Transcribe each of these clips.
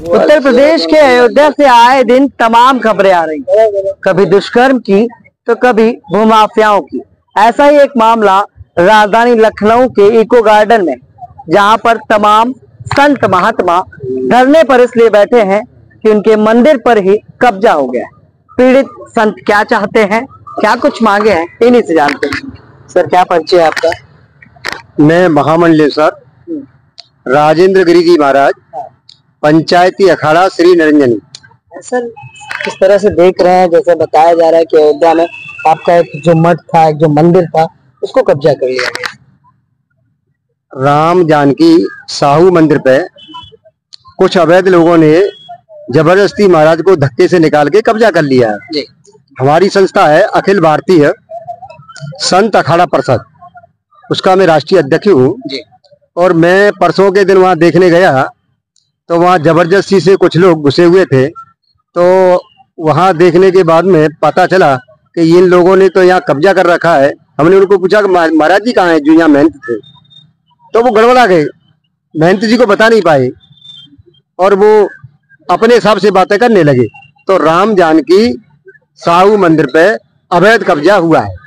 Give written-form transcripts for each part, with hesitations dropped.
उत्तर प्रदेश के अयोध्या से आए दिन तमाम खबरें आ रही, कभी दुष्कर्म की तो कभी भूमाफियाओं की। ऐसा ही एक मामला राजधानी लखनऊ के इको गार्डन में, जहां पर तमाम संत महात्मा धरने पर इसलिए बैठे हैं कि उनके मंदिर पर ही कब्जा हो गया है। पीड़ित संत क्या चाहते हैं, क्या कुछ मांगे हैं, इन्हीं से जानते हैं। सर, क्या परिचय है आपका? मैं महामंडलेश्वर राजेंद्र गिरी जी महाराज, पंचायती अखाड़ा श्री निरंजनी। सर, किस तरह से देख रहे हैं, जैसे बताया जा रहा है कि अयोध्या में आपका एक जो मठ था, एक जो मंदिर था, उसको कब्जा कर लिया गया। राम जानकी साहू मंदिर पे कुछ अवैध लोगों ने जबरदस्ती महाराज को धक्के से निकाल के कब्जा कर लिया है। हमारी संस्था है अखिल भारतीय संत अखाड़ा परिषद, उसका मैं राष्ट्रीय अध्यक्ष हूँ। और मैं परसों के दिन वहां देखने गया तो वहां जबरदस्ती से कुछ लोग घुसे हुए थे। तो वहां देखने के बाद में पता चला कि इन लोगों ने तो यहाँ कब्जा कर रखा है। हमने उनको पूछा कि महाराज जी कहाँ हैं जो यहाँ महंत थे, तो वो गड़बड़ा गए, महंत जी को बता नहीं पाए और वो अपने हिसाब से बातें करने लगे। तो राम जानकी साहू मंदिर पे अवैध कब्जा हुआ है।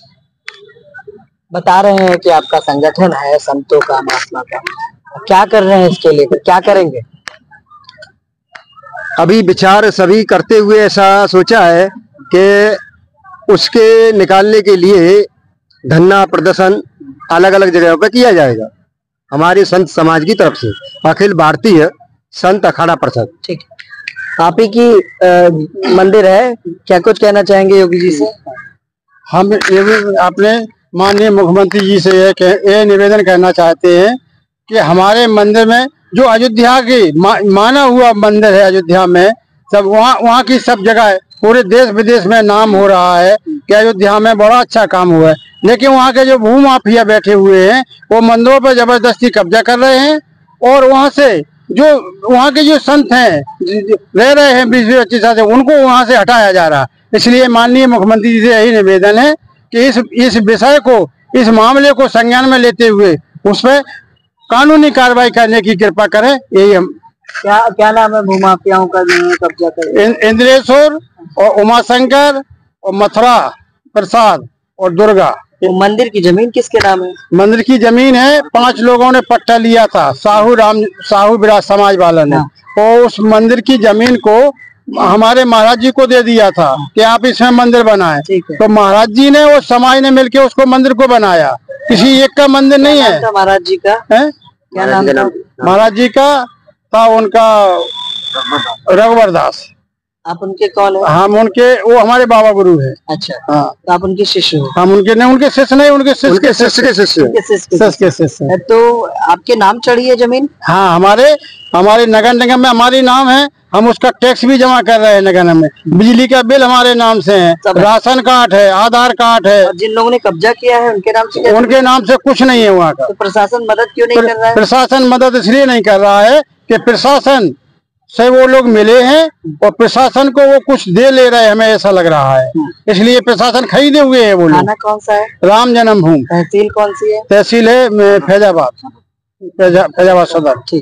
बता रहे हैं कि आपका संगठन है संतों का, महात्मा का, क्या कर रहे हैं इसके लिए, फिर क्या करेंगे? अभी विचार सभी करते हुए ऐसा सोचा है कि उसके निकालने के लिए धरना प्रदर्शन अलग अलग जगहों पर किया जाएगा हमारे संत समाज की तरफ से, अखिल भारतीय संत अखाड़ा परिषद। ठीक, आप ही की मंदिर है, क्या कुछ कहना चाहेंगे योगी जी से? हम अपने माननीय मुख्यमंत्री जी से ये निवेदन करना चाहते हैं कि हमारे मंदिर में जो अयोध्या की माना हुआ मंदिर है, अयोध्या में सब वहाँ की सब जगह पूरे देश विदेश में नाम हो रहा है कि अयोध्या में बड़ा अच्छा काम हुआ है, लेकिन वहाँ के जो भूमाफिया बैठे हुए हैं वो मंदिरों पर जबरदस्ती कब्जा कर रहे हैं। और वहाँ से जो वहाँ के जो संत हैं रह रहे हैं 20-25 साल से, उनको वहाँ से हटाया जा रहा है। इसलिए माननीय मुख्यमंत्री जी से यही निवेदन है कि इस विषय को, इस मामले को संज्ञान में लेते हुए उस पर कानूनी कार्रवाई करने की कृपा करें। यही हम। क्या नाम है भूमाफियाओं का जो कब्जा कर? इंद्रेश्वर और उमाशंकर और मथुरा प्रसाद और दुर्गा। तो मंदिर की जमीन किसके नाम है? मंदिर की जमीन है, 5 लोगों ने पट्टा लिया था, साहू विराज समाज वालों ने। और उस मंदिर की जमीन को हमारे महाराज जी को दे दिया था कि आप इसमें मंदिर बनाएं। तो महाराज जी ने और समाज ने मिलकर उसको मंदिर को बनाया, किसी एक का मंदिर नहीं है। महाराज जी का है क्या नाम था? महाराज जी का था उनका रघुवर दास। आप उनके कौन है? हम उनके, वो हमारे बाबा गुरु है। अच्छा, हाँ। तो आप उनके शिष्य हो? हम उनके नहीं, उनके शिष्य नहीं, उनके शिष्य के शिष्य। तो आपके नाम चढ़ी है जमीन? हाँ, हमारे नगर निगम में हमारी नाम है, हम उसका टैक्स भी जमा कर रहे हैं नगर निगम में, बिजली का बिल हमारे नाम से है, राशन कार्ड है, आधार कार्ड है। और जिन लोगों ने कब्जा किया है उनके नाम से? उनके नाम से कुछ नहीं है वहाँ का। तो प्रशासन मदद क्यों नहीं कर रहा है? प्रशासन मदद इसलिए नहीं कर रहा है कि प्रशासन से वो लोग मिले हैं और प्रशासन को वो कुछ दे ले रहे हैं, हमें ऐसा लग रहा है, इसलिए प्रशासन खरीदे हुए है वो लोग। थाना कौन सा है? राम जन्मभूमि। तहसील कौन सी है? तहसील है फैजाबाद सदर। ठीक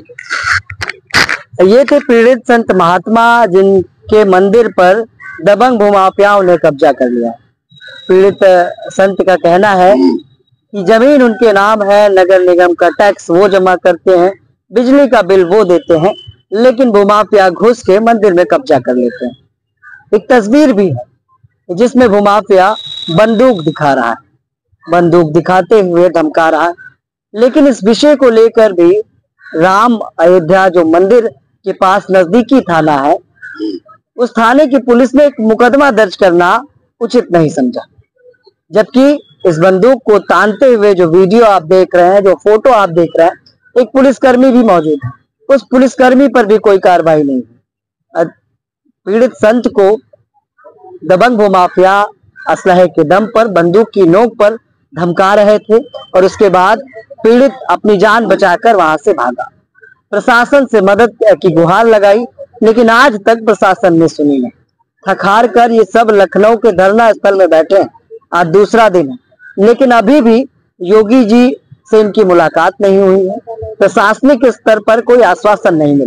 है। ये थे पीड़ित संत महात्मा जिनके मंदिर पर दबंग भूमाफियाओं ने कब्जा कर लिया। पीड़ित संत का कहना है कि जमीन उनके नाम है, नगर निगम का टैक्स वो जमा करते हैं, बिजली का बिल वो देते हैं, लेकिन भूमाफिया घुस के मंदिर में कब्जा कर लेते हैं। एक तस्वीर भी है जिसमें भूमाफिया बंदूक दिखा रहा है, बंदूक दिखाते हुए धमका रहा है। लेकिन इस विषय को लेकर भी राम अयोध्या जो मंदिर के पास नजदीकी थाना है, उस थाने की पुलिस ने एक मुकदमा दर्ज करना उचित नहीं समझा। जबकि इस बंदूक को तानते हुए जो वीडियो आप देख रहे हैं, जो फोटो आप देख रहे हैं, एक पुलिसकर्मी भी मौजूद है, उस पुलिसकर्मी पर भी कोई कार्रवाई नहीं है। पीड़ित संत को दबंग भूमाफिया असलहे के दम पर, बंदूक की नोक पर धमका रहे थे और उसके बाद पीड़ित अपनी जान बचाकर वहां से भागा। प्रशासन से मदद की गुहार लगाई, लेकिन आज तक प्रशासन ने सुनी नहीं। थक हार कर ये सब लखनऊ के धरना स्थल में बैठे हैं। आज दूसरा दिन है, लेकिन अभी भी योगी जी से इनकी मुलाकात नहीं हुई है। प्रशासनिक स्तर पर कोई आश्वासन नहीं मिला।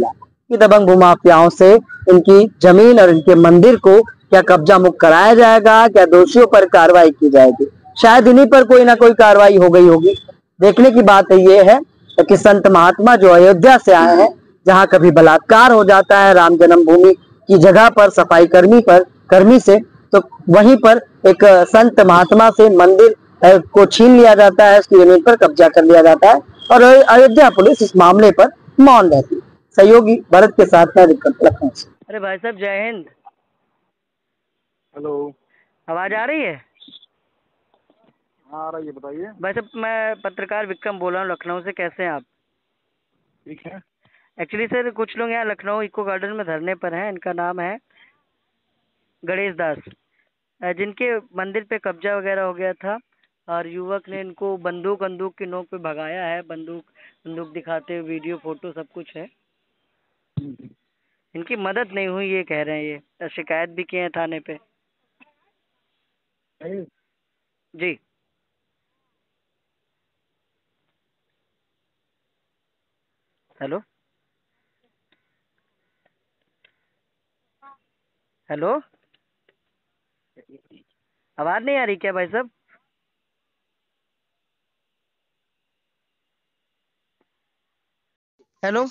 कि दबंग भूमाफियाओं से इनकी जमीन और इनके मंदिर को क्या कब्जा मुक्त कराया जाएगा, क्या दोषियों पर कार्रवाई की जाएगी। शायद इन्हीं पर कोई ना कोई कार्रवाई हो गई होगी। देखने की बात ये है कि संत महात्मा जो अयोध्या से आए हैं, जहां कभी बलात्कार हो जाता है राम जन्मभूमि की जगह पर सफाई कर्मी से, तो वहीं पर एक संत महात्मा से मंदिर को छीन लिया जाता है, उसकी जमीन पर कब्जा कर लिया जाता है और अयोध्या पुलिस इस मामले पर मौन रहती है। सहयोगी भरत के साथ मैं लखनऊ से। अरे भाई साहब जय हिंद। हेलो, आवाज आ रही है? हाँ आ रही है, बताइए। भाई साहब मैं पत्रकार विक्रम बोल रहा हूँ लखनऊ से। कैसे हैं आप? ठीक है। एक्चुअली सर कुछ लोग यहाँ लखनऊ इको गार्डन में धरने पर हैं। इनका नाम है गणेश दास, जिनके मंदिर पे कब्जा वगैरह हो गया था और युवक ने इनको बंदूक की नोक पे भगाया है। बंदूक दिखाते हुए वीडियो फोटो सब कुछ है। इनकी मदद नहीं हुई ये कह रहे हैं। ये शिकायत भी किए हैं थाने पे। जी हेलो हेलो, आवाज नहीं आ रही क्या भाई साहब? हेलो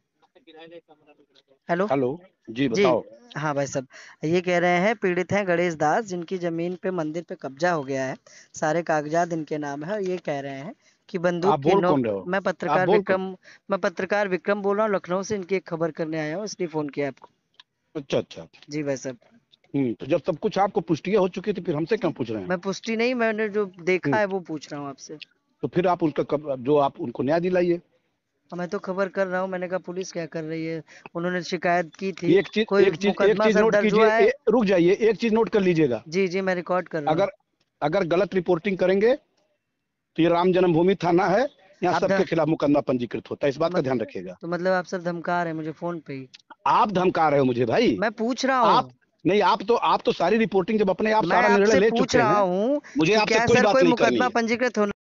हेलो हेलो, जी जी बताओ। हाँ भाई साहब, ये कह रहे हैं पीड़ित हैं गणेश दास, जिनकी जमीन पे मंदिर पे कब्जा हो गया है। सारे कागजात इनके नाम है और ये कह रहे हैं कि बंदूक आप की बोल नोक। कौन रहे हो? मैं आप पत्रकार बोल कौन? विक्रम मैं पत्रकार विक्रम बोल रहा हूँ लखनऊ से। इनकी एक खबर करने आया हूँ, इसलिए फोन किया आपको। अच्छा अच्छा। जी भाई साहब। तो जब सब कुछ आपको पुष्टियां हो चुकी थी फिर हमसे क्यों पूछ रहे हैं? मैं पुष्टि नहीं, मैंने जो देखा हम्म, है वो पूछ रहा हूँ आपसे। तो फिर आप जो आप उनको न्याय दिलाइए। मैं तो खबर कर रहा हूँ। मैंने कहा पुलिस क्या कर रही है? उन्होंने शिकायत की थी। कोई एक मुकदमा चीज सर नोट दर्ज हुआ कीजिए, है? रुक जाइए, एक चीज नोट कर लीजिएगा। जी जी मैं रिकॉर्ड कर रहा हूँ। अगर अगर गलत रिपोर्टिंग करेंगे तो ये राम जन्मभूमि थाना है, यहाँ आप सबके खिलाफ मुकदमा पंजीकृत होता है, इस बात का ध्यान रखिएगा। तो मतलब आप सर धमका रहे हैं मुझे फोन पे ही? आप धमका रहे हो मुझे भाई। मैं पूछ रहा आप हूँ। नहीं, आप तो सारी रिपोर्टिंग जब अपने आप मैं सारा निर्णय आपसे ले पूछ चुके रहा हैं, हूँ मुझे कि आपसे क्या कुछ सर बात कोई नहीं करनी मुकदमा है। पंजीकृत होना